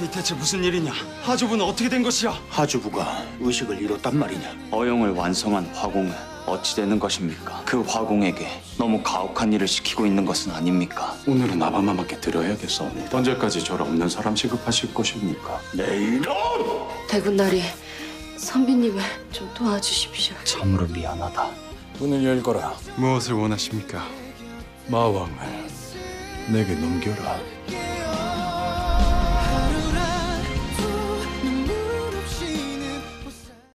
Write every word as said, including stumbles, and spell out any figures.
이 대체 무슨 일이냐? 하주부는 어떻게 된 것이야? 하주부가 의식을 잃었단 말이냐? 어용을 완성한 화공은 어찌 되는 것입니까? 그 화공에게 너무 가혹한 일을 시키고 있는 것은 아닙니까? 오늘은 아바마마께 드려야겠사옵니다. 언제까지 저를 없는 사람 취급하실 것입니까? 내 이놈! 대군날이 선비님을 좀 도와주십시오. 참으로 미안하다. 문을 열거라. 무엇을 원하십니까? 마왕을 내게 넘겨라.